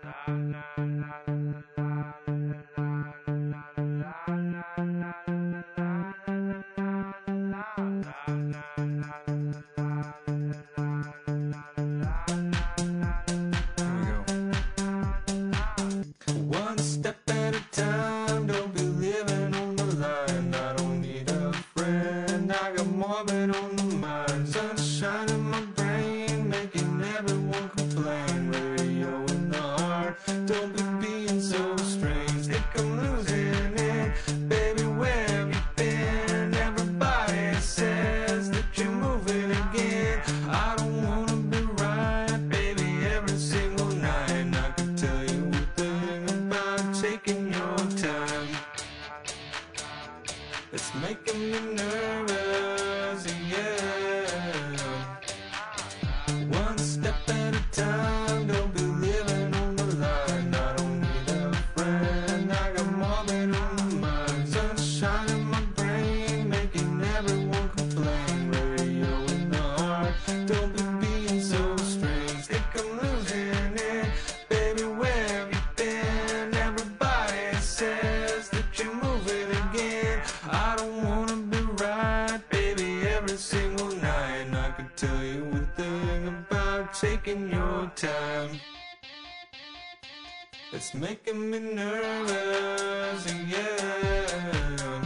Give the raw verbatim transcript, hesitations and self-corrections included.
One step at a time, don't be living on the line. I don't need a friend, I got more of it on the mind. Sunshine in my brain, making everyone complain. Radio in the heart, don't be being so strange. Think I'm losing it, baby, where have you been? Everybody says that you're moving again. I don't wanna be right, baby, every single night. And I can tell you a thing about taking your time. It's making me nervous, yeah. One step at a time, don't be living on the line. I don't need a friend, I got more than on the mind. Sunshine in my brain, making everyone complain. Radio in the heart, don't be being so strange. Think I'm losing it, baby, where have you been? Everybody says that you're moving again. I don't wanna be right, baby, every single night. And I can tell you a thing about taking your time. It's making me nervous, yeah.